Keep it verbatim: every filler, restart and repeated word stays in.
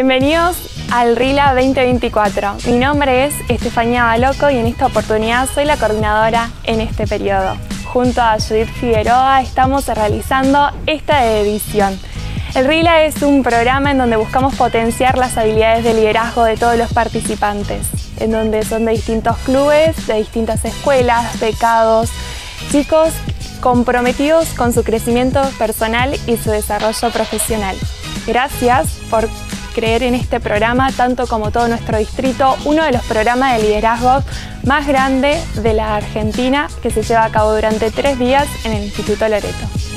Bienvenidos al RILA veinte veinticuatro. Mi nombre es Estefanía Baloco y en esta oportunidad soy la coordinadora en este periodo. Junto a Judith Figueroa estamos realizando esta edición. El RILA es un programa en donde buscamos potenciar las habilidades de liderazgo de todos los participantes, en donde son de distintos clubes, de distintas escuelas, becados, chicos comprometidos con su crecimiento personal y su desarrollo profesional. Gracias por creer en este programa, tanto como todo nuestro distrito, uno de los programas de liderazgo más grandes de la Argentina, que se lleva a cabo durante tres días en el Instituto Loreto.